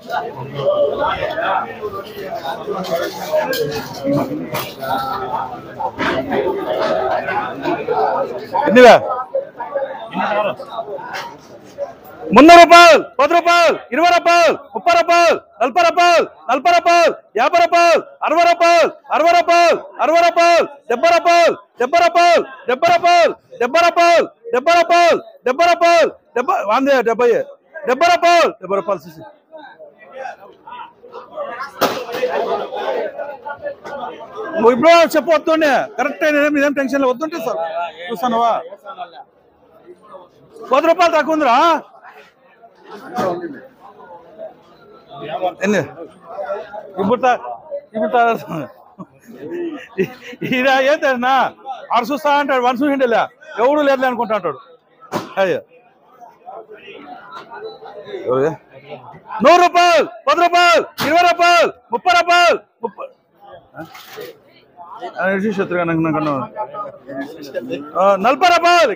ఎన్నివే 300 రూపాయలు, 10 రూపాయలు, 20 రూపాయలు, 30 రూపాయలు, 40 రూపాయలు, 40 రూపాయలు, 50 రూపాయలు, 60 రూపాయలు, 60 రూపాయలు, 60 రూపాయలు, 70 రూపాయలు, 70 రూపాయలు, 70 రూపాయలు, 70 రూపాయలు, 70 రూపాయలు, 70 రూపాయలు, 70 రూపాయలు, 70 రూపాయలు చూసి నువ్వు ఇప్పుడు చెప్పు వద్దుండే కరెక్ట్ మీదేం టెన్షన్ వద్దుంటే సార్ చూస్తానువా 10 రూపాయలు తక్కువ ఉందిరా ఎన్ని ఇప్పుడు ఈయన ఏంటన్నా ఆడు చూస్తా అంటాడు 1 చూసిండే ఎవడు లేదు అనుకుంటా అంటాడు అయ్యో 100 రూపాయలు, 10 రూపాయలు, 20 రూపాయలు, 30 రూపాయలు, 40 రూపాయలు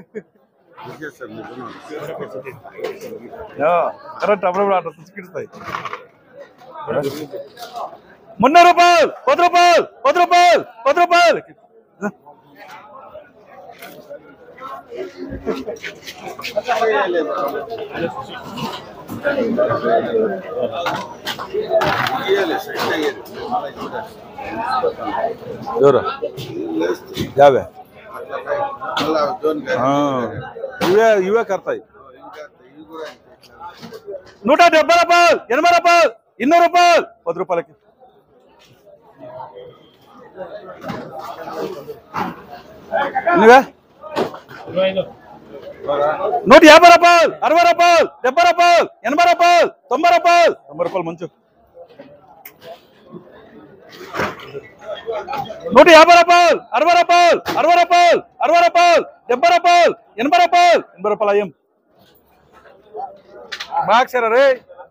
కరెక్ట్ అప్పుడప్పుడు అట్లా తీసుకెళ్తాయి 300 రూపాయలు, 10 రూపాయలు, 10 రూపాయలు, 10 రూపాయలు, 50 ఇవే కడతాయి 170 రూపాయలు, 80 రూపాయలు, 200 రూపాయలు, 10 రూపాయలకి ఎన్నివే 150 రూపాయలు, 60 రూపాయలు, 70 రూపాయలు, 80 రూపాయలు, 90 రూపాయలు, 90 రూపాయలు మంచు 150 రూపాయలు, 60 రూపాయలు, 60 రూపాయలు, 60 రూపాయలు, 70 రూపాయలు, 80 రూపాయలు, 80 రూపాయలు అయ్యం బాక్సరా రే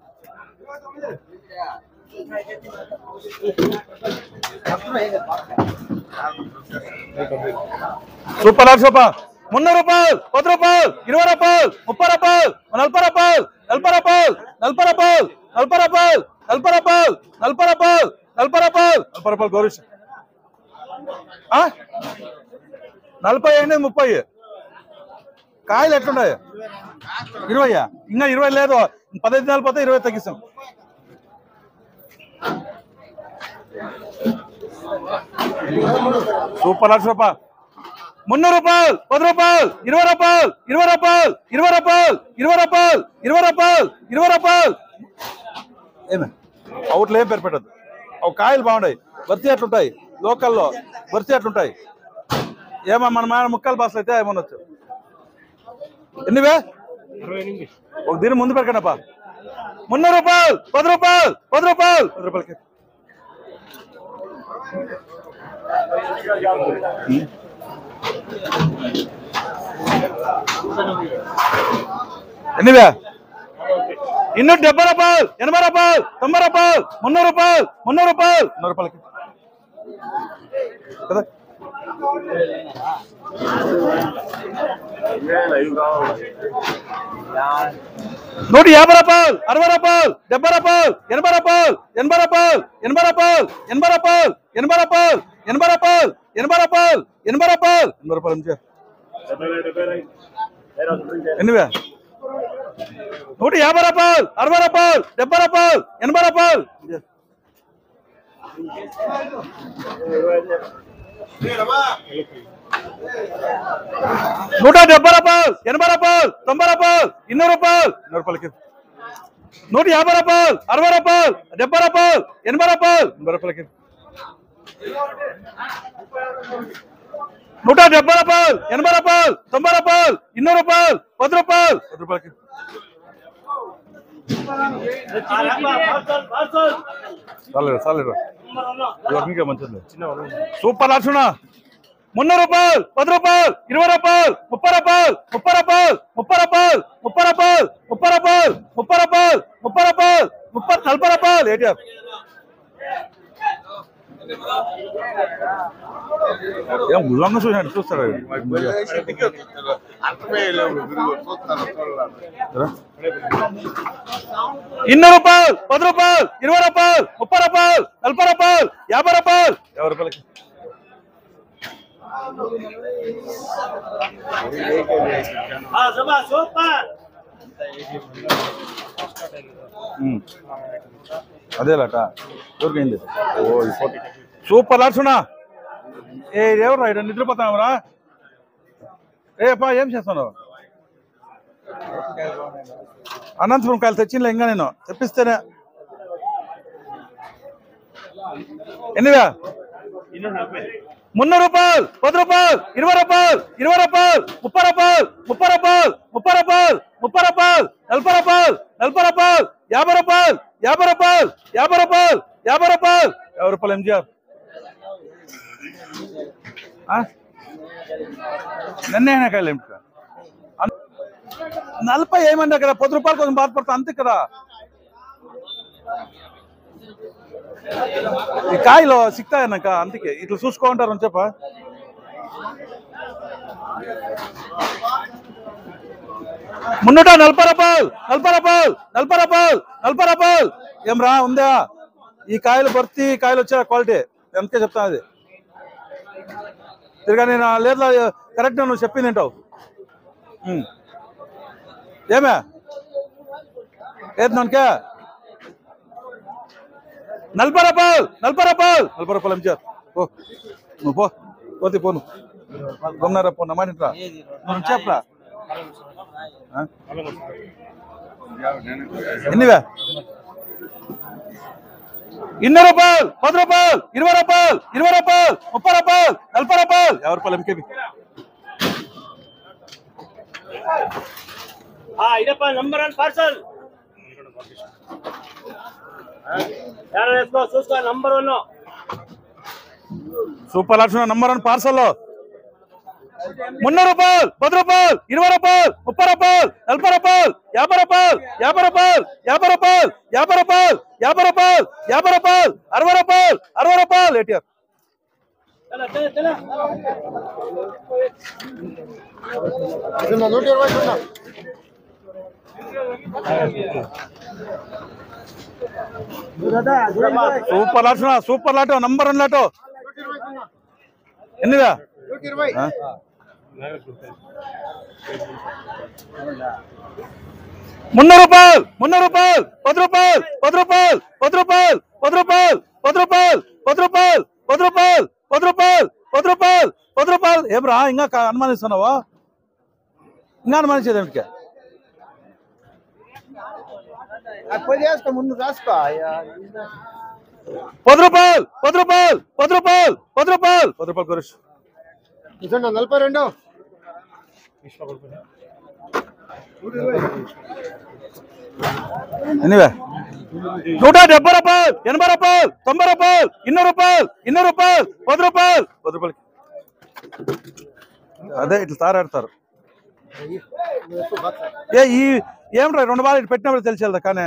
సూపర్ 300 రూపాయలు, 10 రూపాయలు, 20 రూపాయలు, 30 రూపాయలు, 40 రూపాయలు, 40 రూపాయలు, 40 రూపాయలు, 40 రూపాయలు, 40 రూపాయలు, 40 రూపాయలు, 40 రూపాయలు, 40 రూపాయలు గౌరీష్ 40 అయినది 30 కాయలు ఎట్లున్నాయి 20 ఇంకా 20 లేదు 15 దినాలు పోతే 20 తగ్గిస్తాం సూపర్ 1,00,000 రూపాయలు 300 రూపాయలు, 10 రూపాయలు, 20 రూపాయలు, 20 రూపాయలు, 20 రూపాయలు, 20 రూపాయలు, 20 రూపాయలు, 20 రూపాయలు ఏమే అవుట్లు ఏం పేరు పెట్టద్దు అవి కాయలు బాగుంటాయి వర్తి అట్లుంటాయి లోకల్లో వర్తి అట్లుంటాయి ఏమో మన ముక్కలు బాసలు అయితే ఏమనొచ్చు ఎన్నివే ఒక దీని ముందు పెట్టకండిపా 300 రూపాయలు, 10 రూపాయలు, 10 రూపాయలు, 10 రూపాయలకి ఎన్నివే 270 రూపాయలు, 80 రూపాయలు, 90 రూపాయలు, 300 రూపాయలు, 300 రూపాయలు, 100 రూపాయలకి కదా 150 రూపాయలు, 60 రూపాయలు, 70 రూపాయలు, 80 రూపాయలు, 80 రూపాయలు, 80 రూపాయలు, 80 రూపాయలు, 80 రూపాయలు, 80 రూపాయలు, 80 రూపాయలు, 80 రూపాయలు, 80 రూపాయలు ఎన్నివే 150 రూపాయలు, 60 రూపాయలు, 70 రూపాయలు, 80 రూపాయలు 170 రూపాయలు, 80 రూపాయలు, 90 రూపాయలు, 200 రూపాయలు, 200 రూపాయలకి 150 రూపాయలు, 60 రూపాయలు, 70 రూపాయలు, 80 రూపాయలు, 80 రూపాయలకి 170 రూపాయలు, 80 రూపాయలు, 90 రూపాయలు, 200 రూపాయలు, 10 రూపాయలు, 10 రూపాయలకి మంచిది సూపర్ 300 రూపాయలు, 10 రూపాయలు, 20 రూపాయలు, 30 రూపాయలు, 30 రూపాయలు, 30 రూపాయలు, 30 రూపాయలు, 30 రూపాయలు, 30 రూపాయలు, 30 రూపాయలు, 40 రూపాయలు ఏంటి ఏం గుళ్ళంగా చూసాడు చూస్తాడు 200 రూపాయలు 10 రూపాయలు 20 రూపాయలు 30 రూపాయలు 40 రూపాయలు 50 రూపాయలు 50 రూపాయలకి అదేలాట ఎవరికైంది సూపర్ లాడ్సునా ఏ ఎవరు రా ఇక్కడ నిద్రపోతావురా ఏ పా ఏం చేస్తాను అనంతపురం కాయలు తెచ్చిందిలే ఇంకా నేను తెప్పిస్తేనే ఎన్నివా 300 రూపాయలు 10 రూపాయలు 20 రూపాయలు 20 రూపాయలు 30 రూపాయలు 30 రూపాయలు 30 రూపాయలు 30 రూపాయలు 40 రూపాయలు 40 రూపాయలు 50 రూపాయలు 50 రూపాయలు 50 రూపాయలు 50 రూపాయలు 50 రూపాయలు ఎంజిఆర్ నన్నే కాయలు ఏమిటి 40 ఏమంటే కదా 10 రూపాయలు కొంచెం బాధపడతా అంతే కదా ఈ కాయలు సిక్తాయన్నాక అందుకే ఇట్లా చూసుకోంటారు అని చెప్ప 340 రూపాయలు 40 రూపాయలు 40 రూపాయలు 40 రూపాయలు ఏం రా ఉందా ఈ కాయలు భర్తీ కాయలు వచ్చా క్వాలిటీ అందుకే చెప్తాను అది తిరిగా నేను లేదా కరెక్ట్ నువ్వు చెప్పింది ఏంటావు ఏమే ఏది నన్కే 40 రూపాయలు 40 రూపాయలు 40 రూపాయలు ఎంచారు ఓ నువ్వు పోతే పోను గమ్నారా పో నమ్మానిట్రా నువ్వు చెప్పరా ఎన్నివే 200 రూపాయలు 10 రూపాయలు 20 రూపాయలు 20 రూపాయలు 30 రూపాయలు 40 రూపాయలు 50 రూపాయలు ఎంకేబి ಇದಪ್ಪ ನಂಬರ್ 1 ಪಾರ್ಸಲ್ చూసుకో నంబర్ 1 సూపర్ లాడ్సునా నంబర్ 1 పార్సల్ 300 రూపాయలు 10 రూపాయలు 20 రూపాయలు 30 రూపాయలు 40 రూపాయలు 50 రూపాయలు 50 రూపాయలు 50 రూపాయలు 50 రూపాయలు 50 రూపాయలు 50 రూపాయలు 60 రూపాయలు 60 రూపాయలు ఏటీఆర్ సూపర్ లాట్సునా సూపర్ లాటో నంబర్ 1 లాటో ఎన్నివా 300 రూపాయలు 10 రూపాయలు 10 రూపాయలు 10 రూపాయలు 10 రూపాయలు 10 రూపాయలు 10 రూపాయలు 10 రూపాయలు 10 రూపాయలు 10 రూపాయలు 10 రూపాయలు 10 రూపాయలు ఏం రా ఇంకా అనుమానిస్తున్నావా ఇంకా అనుమానించేది ఏమిటికే ముందు రాసుకో 10 రూపాయలు 10 రూపాయలు 10 రూపాయలు 10 రూపాయలు 10 రూపాయలు కొరేష్ 42 ఎనివే 170 రూపాయలు 80 రూపాయలు 90 రూపాయలు 200 రూపాయలు 200 రూపాయలు 10 రూపాయలు 10 రూపాయలకి అదే ఇట్లా తారాడతారు ఏ ఈ ఏమిరా 2 బాగా పెట్టినప్పుడు తెలిసేదా కానీ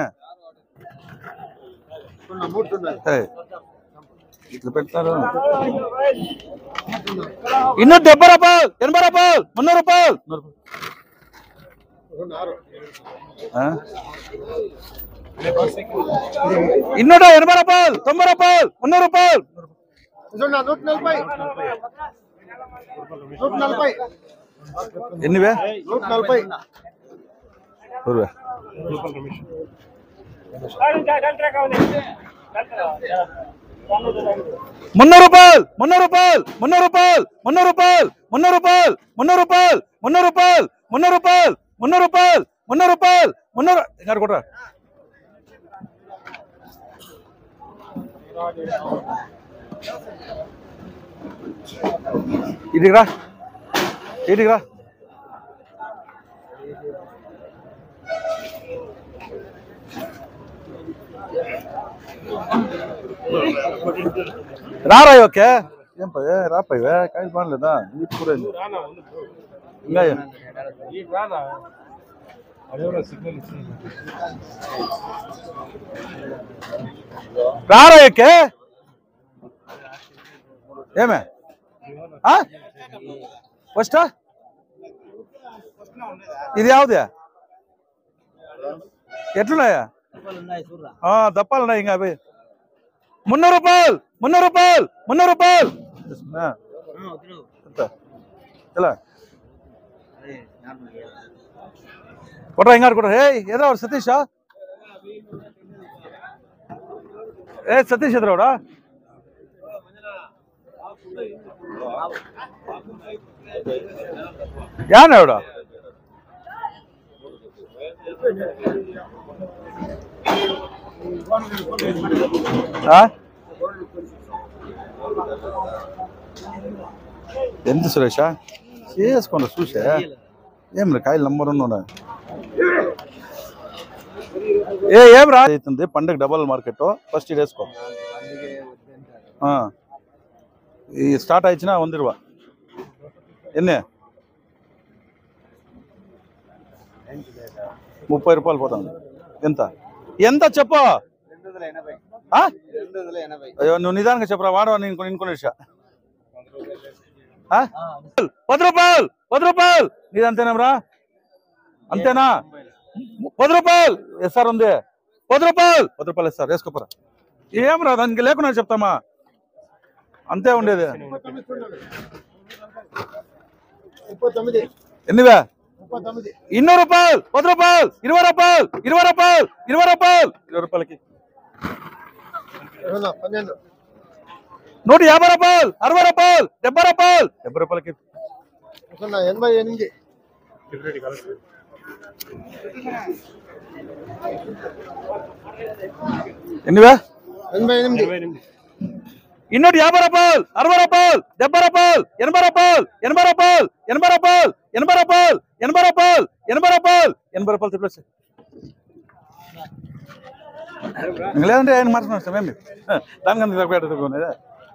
ఇట్లా పెడతారు 270 రూపాయలు 80 రూపాయలు 300 రూపాయలు 280 రూపాయలు 90 రూపాయలు 300 రూపాయలు 140 ఎన్నివే 140 300 రూపాయలు 300 రూపాయలు 300 రూపాయలు 300 రూపాయలు 300 రూపాయలు 300 రూపాయలు 300 రూపాయలు 300 రూపాయలు 300 రూపాయలు 300 రూపాయలు 300 ఇంకా కొట్రా ఇదిరా ఇదిరా రారా ఓకే ఏం పై రాపైవే కాయలు బాగలేదా నీకు కూడా ఇంకా రారా ఓకే ఏమే ఫస్ట్ ఇది యావదే ఎట్లున్నాయా దప్పాలున్నాయి ఇంకా అవి 300 రూపాయలు 300 రూపాయలు 300 రూపాయలు ఎలా కొట్రా ఇంకా కొట్రా ఏదో సతీషా సతీష్ ఎదురవడా యానవడా ఎంత సురేష చేసుకోండి చూసే ఏం రే కాయలు నంబర్ ఉన్నా ఏం రా అవుతుంది పండుగ డబల్ మార్కెట్ ఫస్ట్ ఇది వేసుకో ఈ స్టార్ట్ అయినా 100 రూపా ఎన్నే 30 రూపాయలు పోతుంది ఎంత ఎంత చెప్పు అయ్యో నువ్వు నిదానంగా చెప్పరా వాడవా నేను కొనేసా 10 రూపాయలు 10 రూపాయలు నీది అంతేనారా అంతేనా 10 రూపాయలు ఎస్ఆర్ ఉంది 10 రూపాయలు ఎస్ఆర్ వేసుకోపరా ఏం రా దానికి లేకుండా చెప్తామా అంతే ఉండేది ఎన్నివే 200 రూపాయలు 10 రూపాయలు 20 రూపాయలు 20 రూపాయలు 20 రూపాయలు 20 రూపాయలకి 150 రూపాయలు 60 రూపాయలు 70 రూపాయలు 70 రూపాయలకి 88 ఎన్నివే 88 250 రూపాయలు 60 రూపాయలు 70 రూపాయలు 80 రూపాయలు 80 రూపాయలు 80 రూపాయలు 80 రూపాయలు 80 రూపాయలు 80 రూపాయలు 80 రూపాయలు చెప్పేసి లేదంటే ఆయన మాట్లాడుతున్నాం మేము దానికన్నా తక్కువ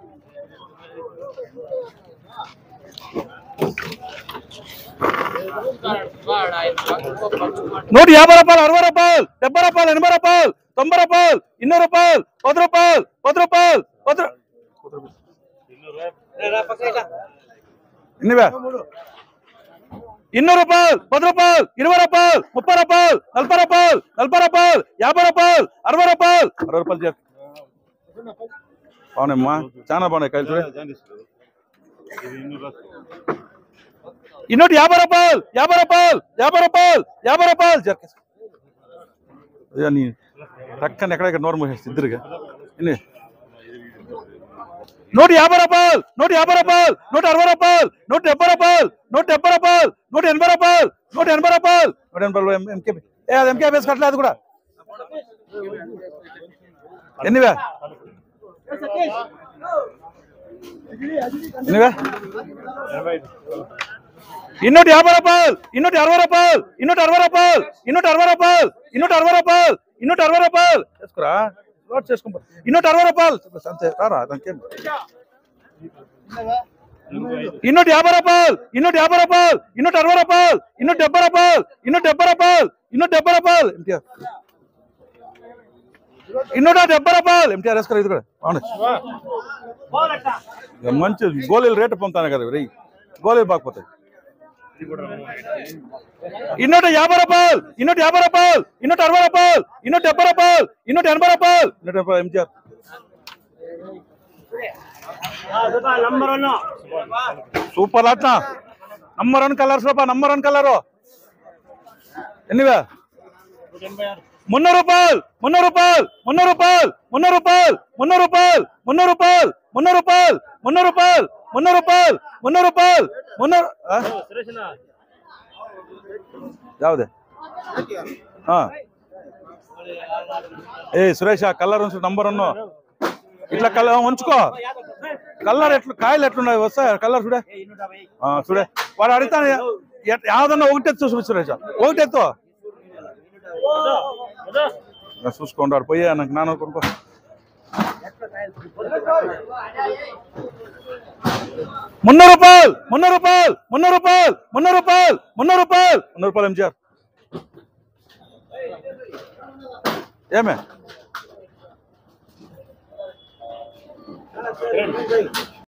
150 రూపాయలు 60 రూపాయలు 70 రూపాయలు 80 రూపాయలు 90 రూపాయలు 200 రూపాయలు 10 రూపాయలు 10 రూపాయలు 10 ఎన్నివే 200 రూపాయలు 10 రూపాయలు 20 రూపాయలు 30 రూపాయలు 40 రూపాయలు 40 రూపాయలు 50 రూపాయలు 60 రూపాయలు 60 రూపాయలు చెప్పు అవునమ్మా చాలా బాగున్నాయి కాయలు చూడ 250 రూపాయలు 50 రూపాయలు 50 రూపాయలు 50 రూపాయలు జర్కేసి నీ పక్కన ఎక్కడెక్కడ నోరు మూసేసి ఇద్దరుగా 150 రూపాయలు 150 రూపాయలు 160 రూపాయలు 170 రూపాయలు 170 రూపాయలు 180 రూపాయలు 180 రూపాయలు 180 రూపాయలు ఎంకేపీ అది ఎంకేపీ వేసుకోవట్లేదు అది కూడా ఎన్నివే ఎన్నివే 250 రూపాయలు 260 రూపాయలు 260 రూపాయలు 260 రూపాయలు 260 రూపాయలు 260 రూపాయలు వేసుకురా లోడ్ చేసుకో 260 రూపాయలు అంతే రారా దానికేం 250 రూపాయలు 250 రూపాయలు 260 రూపాయలు 270 రూపాయలు 270 రూపాయలు 270 రూపాయలు ఎంటీఆర్ 270 రూపాయలు ఎంటీఆర్ వేసుకోరా ఇది కూడా అవును మంచి గోళీలు రేటు పొందుతాను కదా రే గోళీలు బాగుపోతాయి 250 రూపాయలు 250 రూపాయలు 260 రూపాయలు 270 రూపాయలు 280 రూపాయలు 180 ఎంటీఆర్ సూపర్ అట్లా నంబర్ 1 కలర్ సోపా నంబర్ 1 కలరు ఎన్నివే 300 రూపాయలు 300 రూపాయలు 300 రూపాయలు 300 రూపాయలు 300 రూపాయలు 300 రూపాయలు 300 రూపాయలు 300 రూపాయలు 300 రూపాయలు 300 రూపాయలు 300 ಯಾವ್ದೆ సురేష్ కలర్ నంబర్ 1 ఇట్లా కలర్ ఉంచుకో కలర్ ఎట్లు కాయలు ఎట్లున్నాయి వస్తాయి కలర్ చూడే చూడే వాడు అడుగుతాను యాదన్నా ఒకటి చూసు సురేష్ ఒకటి ఎత్తు చూసుకోండి పోయి నాకు నాన్న కొనుక్కో 300 రూపాయలు 300 రూపాయలు 300 రూపాయలు 300 రూపాయలు 300 రూపాయలు 300 రూపాయలు ఎంజిఆర్ ఏమే